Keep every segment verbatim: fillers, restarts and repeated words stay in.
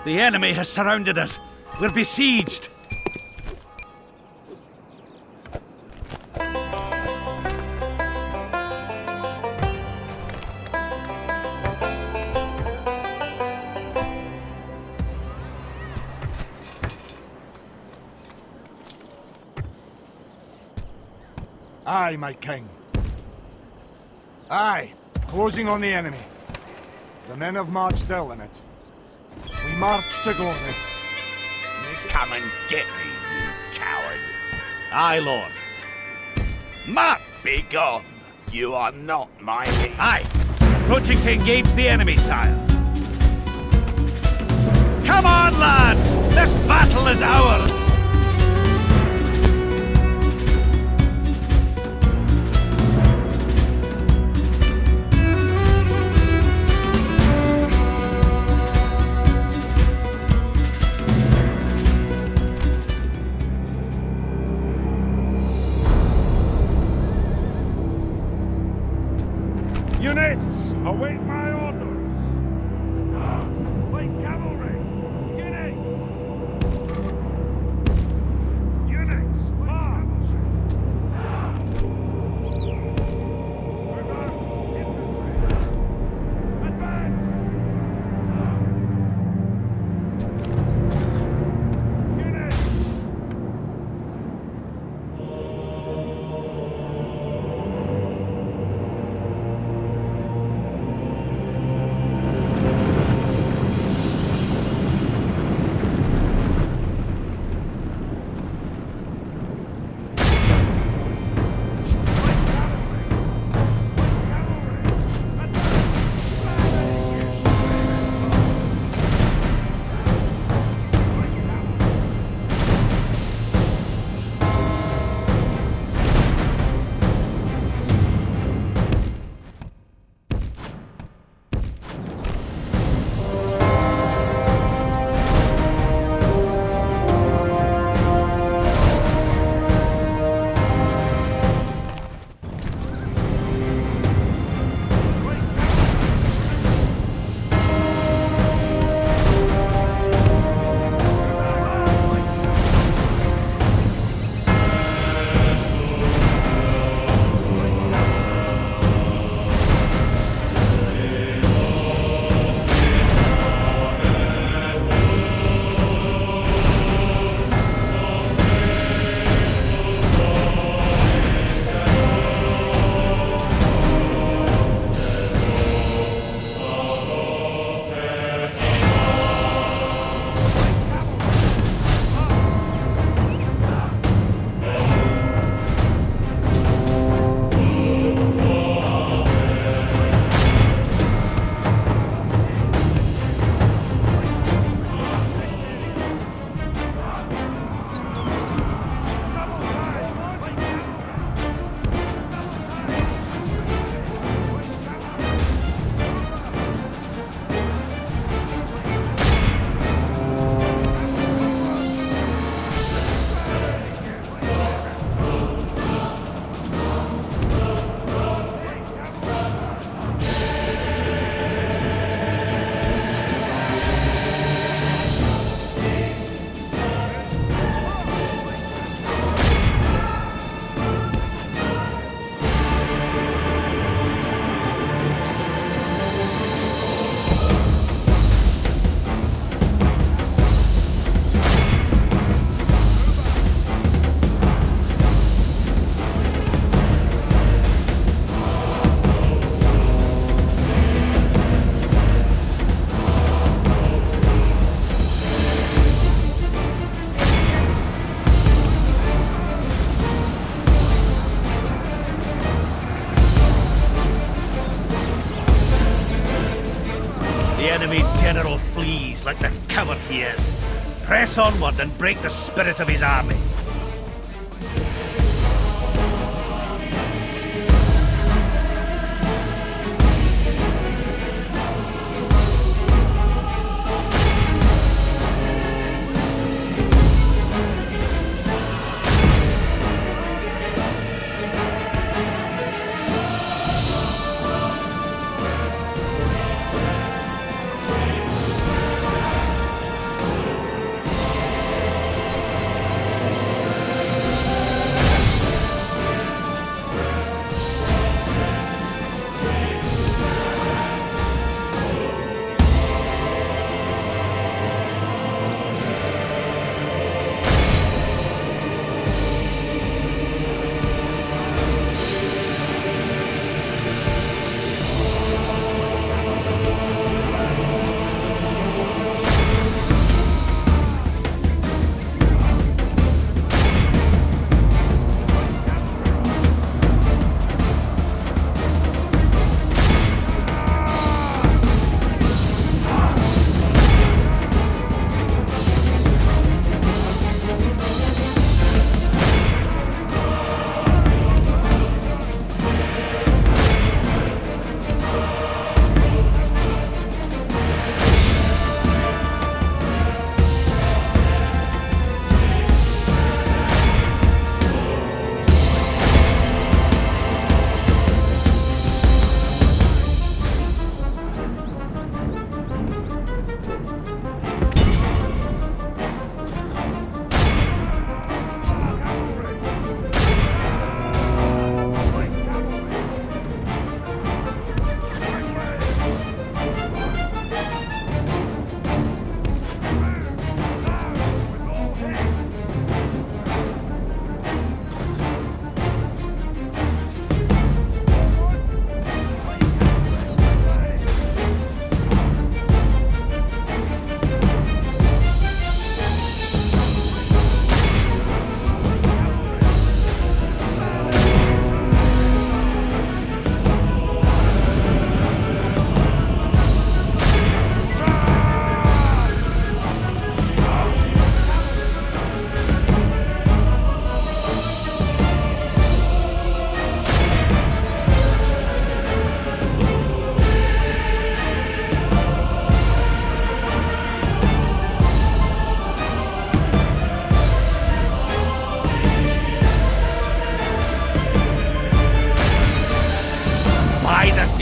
The enemy has surrounded us. We're besieged. Aye, my king. Aye, closing on the enemy. The men have marched their limit. We march to glory. Come and get me, you coward. Aye, Lord. Mark, be gone. You are not my leader. Aye, approaching to engage the enemy, sire. Come on, lads! This battle is ours! Units, await my orders! Light cavalry! Units! Units, march! Reverse infantry! Advance! Units! The enemy general flees like the coward he is. Press onward and break the spirit of his army.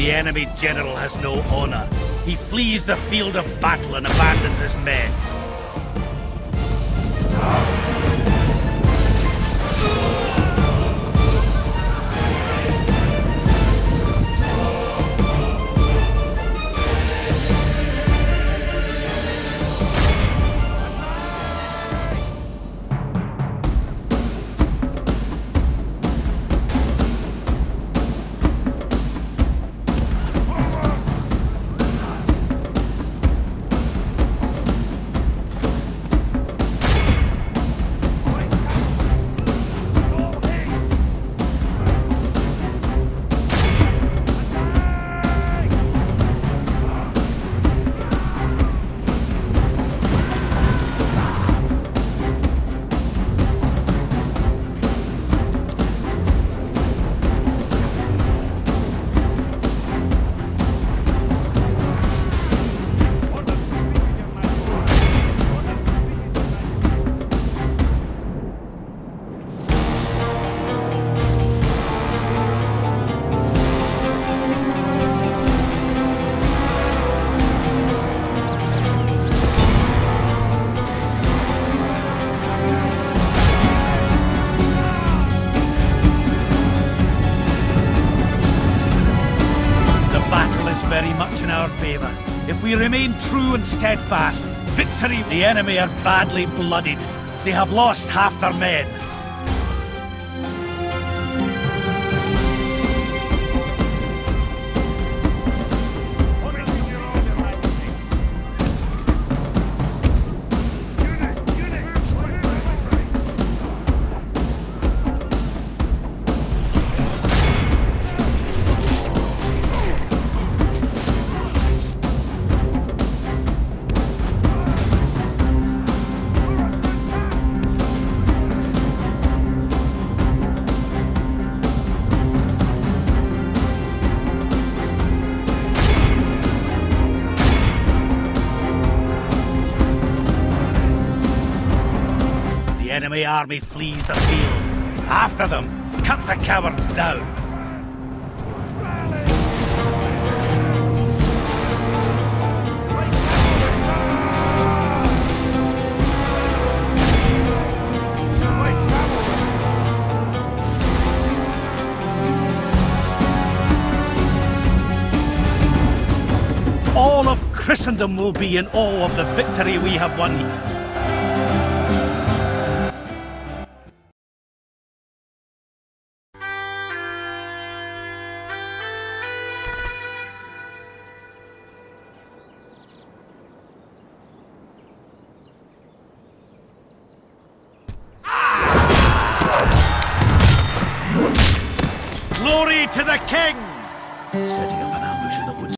The enemy general has no honor. He flees the field of battle and abandons his men. Very much in our favour. If we remain true and steadfast, victory. The enemy are badly blooded. They have lost half their men. The enemy army flees the field. After them, cut the cowards down. All of Christendom will be in awe of the victory we have won. Glory to the King! Setting up an ambush in the woods.